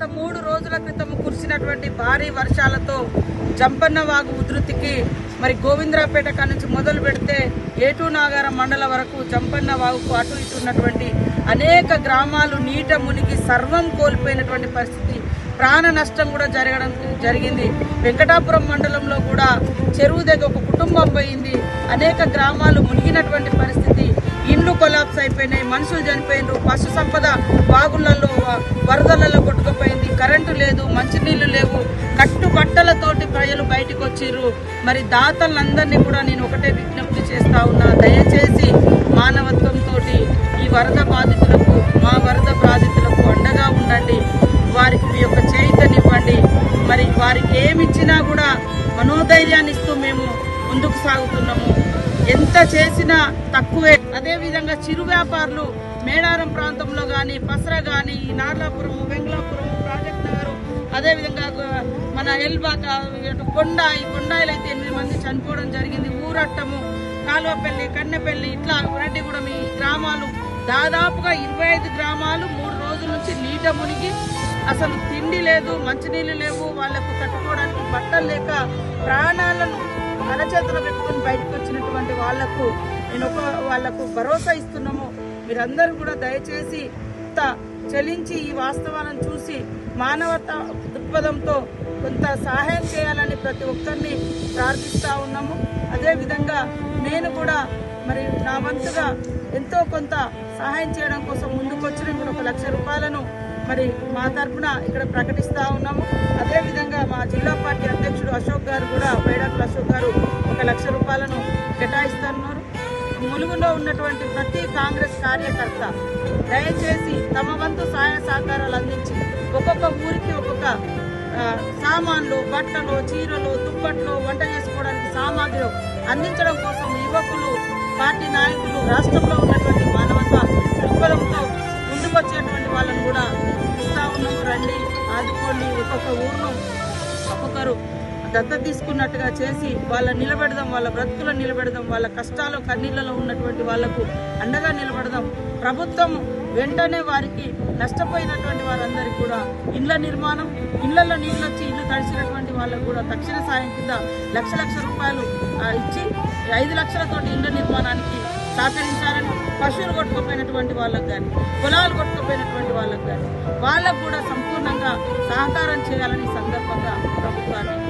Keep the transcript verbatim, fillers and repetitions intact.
గత మూడు రోజుల క్రితం కురిసినటువంటి భారీ వర్షాలతో జంపన్న వాగు ఉధృతికి మరి గోవిందరావుపేట నుంచి మొదలు పెడితే ఏటూ నాగారం మండల వరకు జంపన్న వాగుకు అటు ఇటు ఉన్నటువంటి అనేక గ్రామాలు నీట మునిగి సర్వం కోల్పోయినటువంటి పరిస్థితి, ప్రాణ నష్టం కూడా జరగడం జరిగింది. వెంకటాపురం మండలంలో కూడా చెరువు దగ్గర ఒక కుటుంబం పోయింది, అనేక గ్రామాలు మునిగినటువంటి పరిస్థితి, ఇండ్లు కొలాప్స్ అయిపోయినాయి, మనుషులు చనిపోయినారు, పశు సంపద వాగులలో వరదలలో కొట్టుకుపోయింది, కరెంటు లేదు, మంచినీళ్లు లేవు, కట్టుబట్టలతోటి ప్రజలు బయటకు వచ్చిర్రు. మరి దాతలందరినీ కూడా నేను ఒకటే విజ్ఞప్తి చేస్తా ఉన్నా, దయచేసి మానవత్వంతో ఈ వరద బాధితులకు, మా వరద బాధితులకు అండగా ఉండండి, వారికి మీ యొక్క చేయితనివ్వండి. మరి వారికి ఏమిచ్చినా కూడా మనోధైర్యాన్ని ఇస్తూ మేము ముందుకు సాగుతున్నాము. ఎంత చేసినా తక్కువే. అదేవిధంగా చిరు వ్యాపారులు మేడారం ప్రాంతంలో కానీ, పసర కానీ, నార్లాపురం, వెంగళాపురం, ప్రాజెక్ట్ నగర్, అదేవిధంగా మన ఎల్బాక, కొండ, ఈ కొండాయిలు అయితే ఎనిమిది మంది చనిపోవడం జరిగింది. ఊరట్టము, కాలువపల్లి, కన్నెపల్లి, ఇట్లా రెడ్డి కూడా మీ గ్రామాలు దాదాపుగా ఇరవై ఐదు గ్రామాలు మూడు రోజుల నుంచి నీట మునిగి అసలు తిండి లేదు, మంచినీళ్ళు లేవు, వాళ్లకు కట్టుకోవడానికి బట్టలు లేక ప్రాణాలను అరచేతులు పెట్టుకుని బయటకు వచ్చినటువంటి వాళ్లకు నేను ఒక వాళ్లకు భరోసా ఇస్తున్నాము. మీరందరూ కూడా దయచేసి చలించి ఈ వాస్తవాలను చూసి మానవతా దృక్పథంతో కొంత సహాయం చేయాలని ప్రతి ఒక్కరిని ప్రార్థిస్తూ ఉన్నాము. అదేవిధంగా నేను కూడా మరి నా వంతుగా ఎంతో కొంత సహాయం చేయడం కోసం ముందుకు వచ్చి నేను కూడా ఒక లక్ష రూపాయలను మరి మా తరఫున ఇక్కడ ప్రకటిస్తూ ఉన్నాము. అదేవిధంగా మా జిల్లా పార్టీ అధ్యక్షుడు అశోక్ గారు కూడా, పైడాకుల అశోక్ గారు ఒక లక్ష రూపాయలను కేటాయిస్తున్నారు. ములుగులో ఉన్నటువంటి ప్రతి కాంగ్రెస్ కార్యకర్త దయచేసి తమ వంతు సహాయ సహకారాలు అందించి ఒక్కొక్క ఊరికి ఒక్కొక్క సామాన్లు, బట్టలు, చీరలు, దుప్పట్లు, వంట చేసుకోవడానికి సామాగ్రి అందించడం కోసం యువకులు, పార్టీ నాయకులు, రాష్ట్రంలో ఉన్నటువంటి మానవత దృక్పథంతో ముందుకొచ్చేటువంటి వాళ్ళని కూడా ఇస్తా ఉన్నాము. రండి, ఆదుకోండి, ఒక్కొక్క ఊరును ఒక్కొక్కరు దత్త తీసుకున్నట్టుగా చేసి వాళ్ళ నిలబెడదాం, వాళ్ళ బ్రతుకులను నిలబెడదాం, వాళ్ళ కష్టాలు కన్నీళ్లలో ఉన్నటువంటి వాళ్లకు అండగా నిలబెడదాం. ప్రభుత్వం వెంటనే వారికి నష్టపోయినటువంటి వారందరికీ కూడా ఇండ్ల నిర్మాణం, ఇళ్లలో నీళ్ళు వచ్చి ఇల్లు తడిచినటువంటి వాళ్ళకు కూడా తక్షణ సాయం కింద లక్ష లక్ష రూపాయలు ఇచ్చి ఐదు లక్షలతోటి ఇళ్ల నిర్మాణానికి సహకరించాలని, పశువులు కొట్టుకుపోయినటువంటి వాళ్ళకు కానీ, పొలాలు కొట్టుకుపోయినటువంటి వాళ్ళకు కానీ వాళ్ళకు కూడా సంపూర్ణంగా సహకారం చేయాలని సందర్భంగా ప్రభుత్వాన్ని